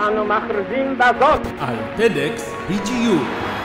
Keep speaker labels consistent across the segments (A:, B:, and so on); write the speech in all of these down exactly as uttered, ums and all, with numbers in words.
A: אנו מכריזים בזאת
B: על TEDxBGU.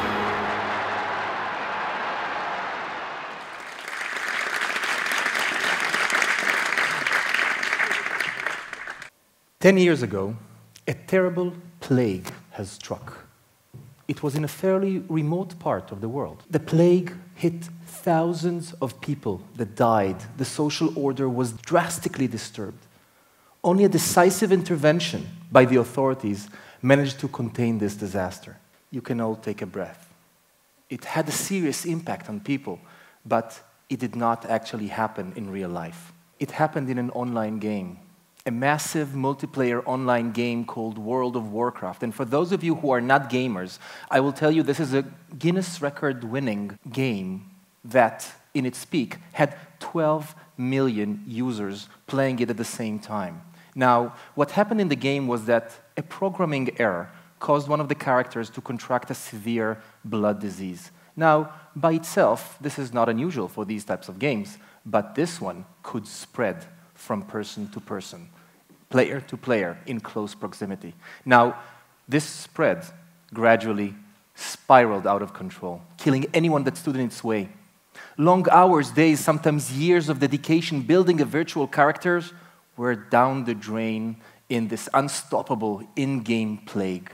C: Ten years ago, a terrible plague has struck. It was in a fairly remote part of the world. The plague hit thousands of people that died. The social order was drastically disturbed. Only a decisive intervention by the authorities managed to contain this disaster. You can all take a breath. It had a serious impact on people, but it did not actually happen in real life. It happened in an online game, a massive multiplayer online game called World of Warcraft. And for those of you who are not gamers, I will tell you this is a Guinness record-winning game that, in its peak, had twelve million users playing it at the same time. Now, what happened in the game was that a programming error caused one of the characters to contract a severe blood disease. Now, by itself, this is not unusual for these types of games, but this one could spread from person to person, player to player, in close proximity. Now, this spread gradually spiraled out of control, killing anyone that stood in its way. Long hours, days, sometimes years of dedication building a virtual characters were down the drain in this unstoppable in-game plague.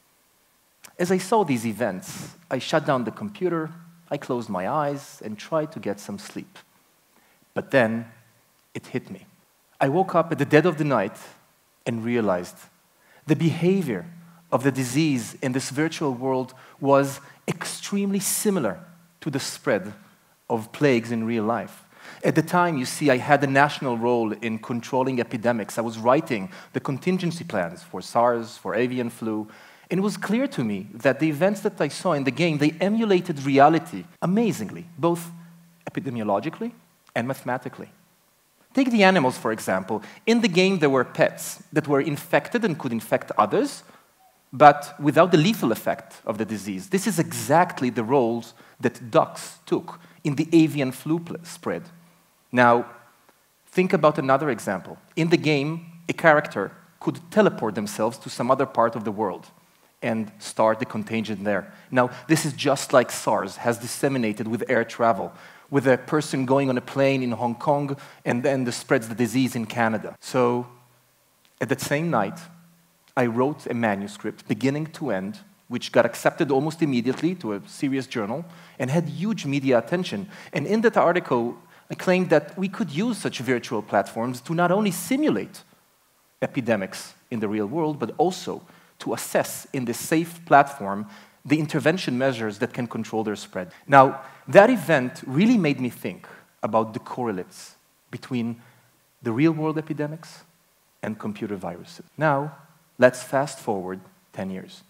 C: As I saw these events, I shut down the computer, I closed my eyes, and tried to get some sleep. But then, it hit me. I woke up at the dead of the night and realized the behavior of the disease in this virtual world was extremely similar to the spread of plagues in real life. At the time, you see, I had a national role in controlling epidemics. I was writing the contingency plans for SARS, for avian flu, and it was clear to me that the events that I saw in the game, they emulated reality amazingly, both epidemiologically and mathematically. Take the animals, for example. In the game, there were pets that were infected and could infect others, but without the lethal effect of the disease. This is exactly the roles that ducks took in the avian flu spread. Now, think about another example. In the game, a character could teleport themselves to some other part of the world and start the contagion there. Now, this is just like SARS has disseminated with air travel, with a person going on a plane in Hong Kong and then spreads the disease in Canada. So, at that same night, I wrote a manuscript, beginning to end, which got accepted almost immediately to a serious journal and had huge media attention. And in that article, I claimed that we could use such virtual platforms to not only simulate epidemics in the real world, but also to assess in this safe platform the intervention measures that can control their spread. Now, that event really made me think about the correlates between the real-world epidemics and computer viruses. Now, let's fast forward ten years.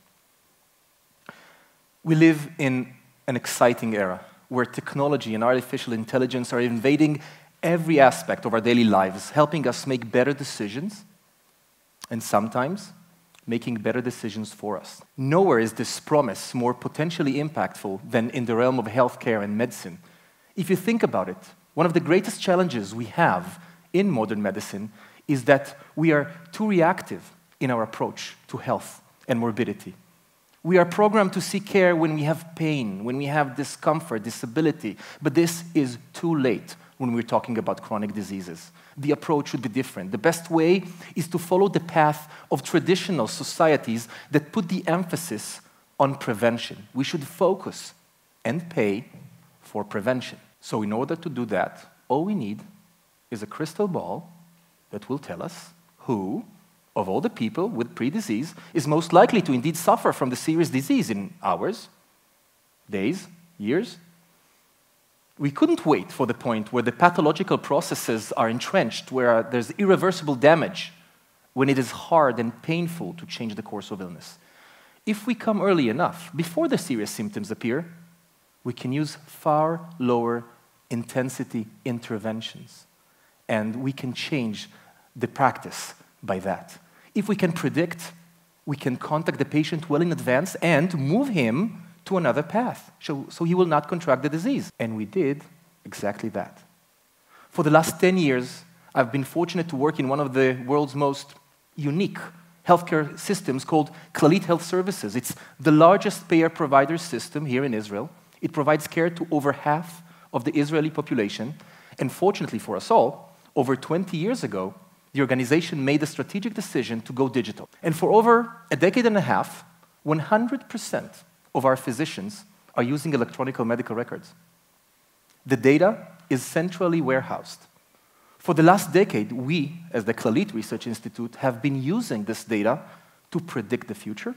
C: We live in an exciting era where technology and artificial intelligence are invading every aspect of our daily lives, helping us make better decisions, and sometimes making better decisions for us. Nowhere is this promise more potentially impactful than in the realm of healthcare and medicine. If you think about it, one of the greatest challenges we have in modern medicine is that we are too reactive in our approach to health and morbidity. We are programmed to seek care when we have pain, when we have discomfort, disability, but this is too late when we're talking about chronic diseases. The approach should be different. The best way is to follow the path of traditional societies that put the emphasis on prevention. We should focus and pay for prevention. So in order to do that, all we need is a crystal ball that will tell us who, of all the people with pre-disease, is most likely to indeed suffer from the serious disease in hours, days, years. We couldn't wait for the point where the pathological processes are entrenched, where there's irreversible damage, when it is hard and painful to change the course of illness. If we come early enough, before the serious symptoms appear, we can use far lower intensity interventions, and we can change the practice by that. If we can predict, we can contact the patient well in advance and move him to another path, so, so he will not contract the disease. And we did exactly that. For the last ten years, I've been fortunate to work in one of the world's most unique healthcare systems called Clalit Health Services. It's the largest payer-provider system here in Israel. It provides care to over half of the Israeli population. And fortunately for us all, over twenty years ago, the organization made a strategic decision to go digital. And for over a decade and a half, one hundred percent of our physicians are using electronic medical records. The data is centrally warehoused. For the last decade, we, as the Clalit Research Institute, have been using this data to predict the future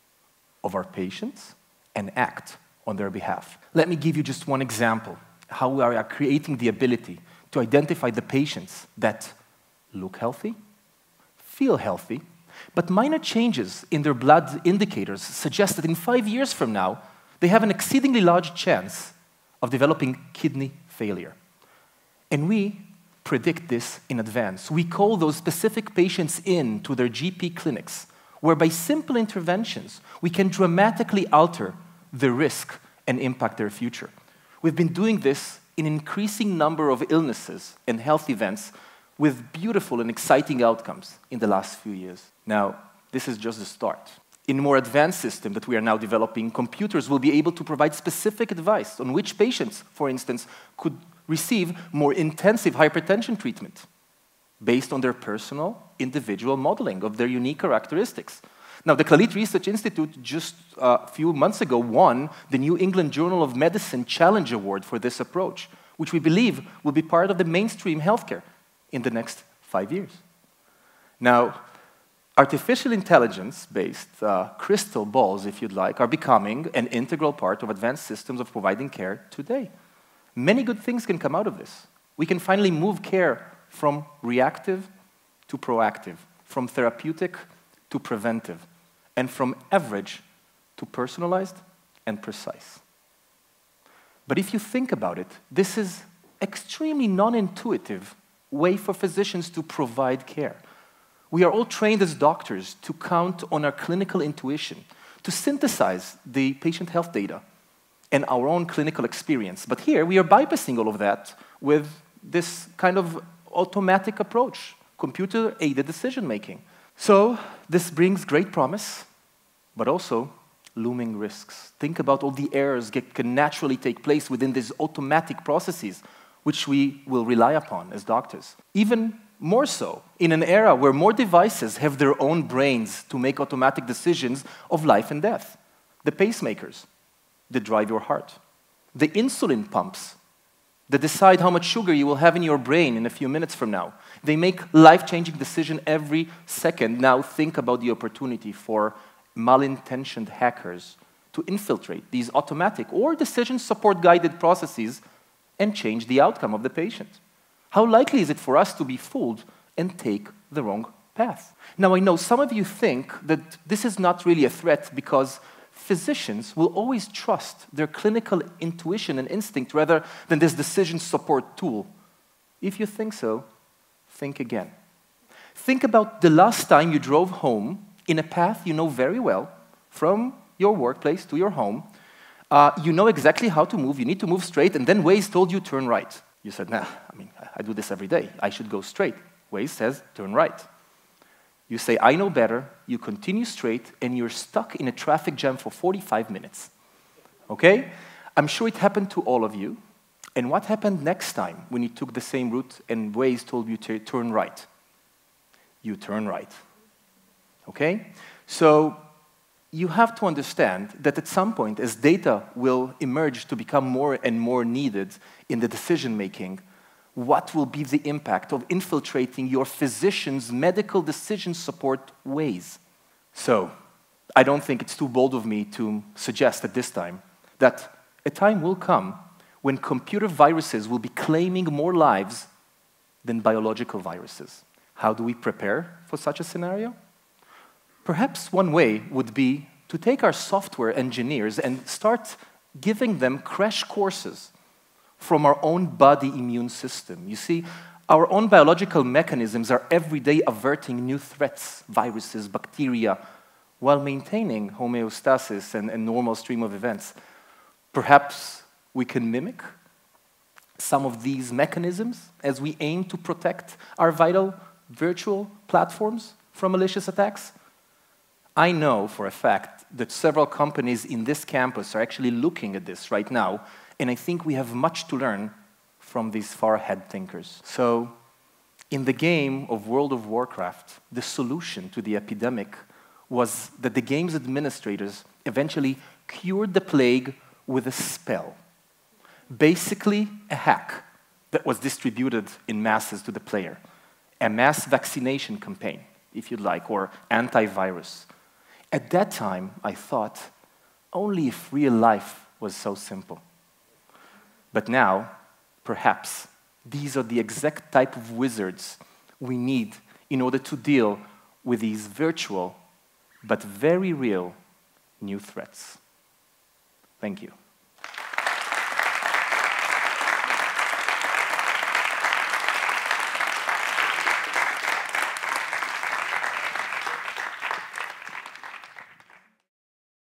C: of our patients and act on their behalf. Let me give you just one example, how we are creating the ability to identify the patients that look healthy, feel healthy, but minor changes in their blood indicators suggest that in five years from now, they have an exceedingly large chance of developing kidney failure. And we predict this in advance. We call those specific patients in to their G P clinics, where by simple interventions, we can dramatically alter the risk and impact their future. We've been doing this in an increasing number of illnesses and health events with beautiful and exciting outcomes in the last few years. Now, this is just the start. In a more advanced system that we are now developing, computers will be able to provide specific advice on which patients, for instance, could receive more intensive hypertension treatment based on their personal, individual modeling of their unique characteristics. Now, the Clalit Research Institute just a few months ago won the New England Journal of Medicine Challenge Award for this approach, which we believe will be part of the mainstream healthcare in the next five years. Now, artificial intelligence-based uh, crystal balls, if you'd like, are becoming an integral part of advanced systems of providing care today. Many good things can come out of this. We can finally move care from reactive to proactive, from therapeutic to preventive, and from average to personalized and precise. But if you think about it, this is extremely non-intuitive way for physicians to provide care. We are all trained as doctors to count on our clinical intuition, to synthesize the patient health data and our own clinical experience. But here, we are bypassing all of that with this kind of automatic approach, computer-aided decision-making. So this brings great promise, but also looming risks. Think about all the errors that can naturally take place within these automatic processes, which we will rely upon as doctors. Even more so, in an era where more devices have their own brains to make automatic decisions of life and death. The pacemakers that drive your heart. The insulin pumps that decide how much sugar you will have in your brain in a few minutes from now. They make life-changing decisions every second. Now think about the opportunity for malintentioned hackers to infiltrate these automatic or decision support guided processes and change the outcome of the patient. How likely is it for us to be fooled and take the wrong path? Now, I know some of you think that this is not really a threat because physicians will always trust their clinical intuition and instinct rather than this decision support tool. If you think so, think again. Think about the last time you drove home in a path you know very well, from your workplace to your home. Uh, you know exactly how to move, you need to move straight, and then Waze told you turn right. You said, nah, I mean, I do this every day. I should go straight. Waze says, turn right. You say, I know better. You continue straight, and you're stuck in a traffic jam for forty-five minutes. Okay? I'm sure it happened to all of you. And what happened next time when you took the same route and Waze told you to turn right? You turn right. Okay? So you have to understand that at some point, as data will emerge to become more and more needed in the decision-making, what will be the impact of infiltrating your physician's medical decision support ways? So, I don't think it's too bold of me to suggest at this time that a time will come when computer viruses will be claiming more lives than biological viruses. How do we prepare for such a scenario? Perhaps one way would be to take our software engineers and start giving them crash courses from our own body immune system. You see, our own biological mechanisms are every day averting new threats, viruses, bacteria, while maintaining homeostasis and a normal stream of events. Perhaps we can mimic some of these mechanisms as we aim to protect our vital virtual platforms from malicious attacks. I know for a fact that several companies in this campus are actually looking at this right now, and I think we have much to learn from these far-ahead thinkers. So, in the game of World of Warcraft, the solution to the epidemic was that the game's administrators eventually cured the plague with a spell. Basically, a hack that was distributed in masses to the player. A mass vaccination campaign, if you'd like, or antivirus. At that time, I thought, only if real life was so simple. But now, perhaps, these are the exact type of wizards we need in order to deal with these virtual, but very real, new threats. Thank you.